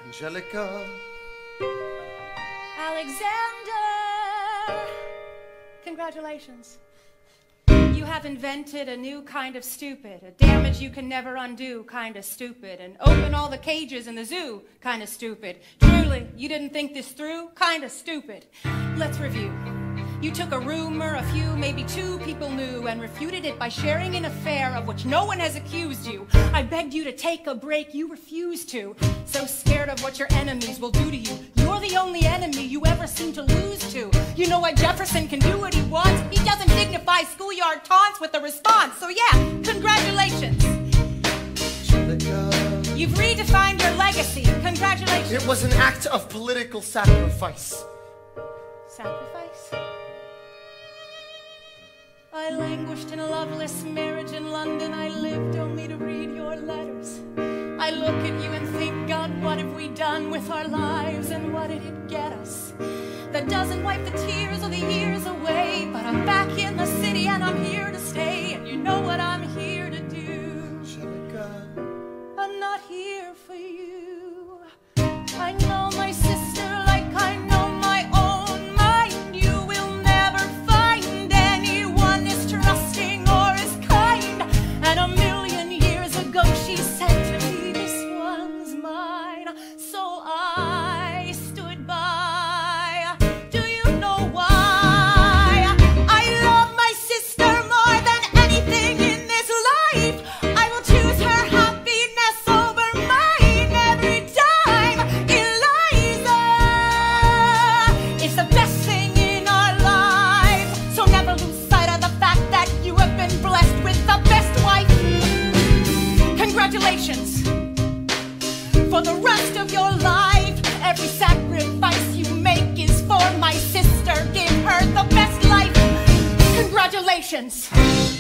Angelica. Alexander! Congratulations. You have invented a new kind of stupid, a damage you can never undo kind of stupid, and open all the cages in the zoo kind of stupid. Truly, you didn't think this through kind of stupid. Let's review. You took a rumor a few, maybe two people knew, and refuted it by sharing an affair of which no one has accused you. I begged you to take a break, you refused to. So scared of what your enemies will do to you. You're the only enemy you ever seem to lose to. You know why Jefferson can do what he wants? He doesn't dignify schoolyard taunts with a response. So yeah, congratulations. Angelica. You've redefined your legacy. Congratulations. It was an act of political sacrifice. Sacrifice? I languished in a loveless marriage in London. I lived only to read your letters. I look at you and think, God, what have we done with our lives, and what did it get us? That doesn't wipe the tears or the years away, but I'm back in the city and I'm here to stay, and you know what I'm here to do. Angelica. I'm not here for you. I know my sister like I know my own mind. You will never find anyone as trusting or as kind. And a million years ago she said to me, this one's mine. So I stood by. Do you know why? I love my sister more than anything in this life. I will choose her happiness over mine every time. Eliza is the best thing in our lives. So never lose sight of the fact that you have been blessed with the best wife. Congratulations. For the rest of your life, every sacrifice you make is for my sister. Give her the best life. Congratulations.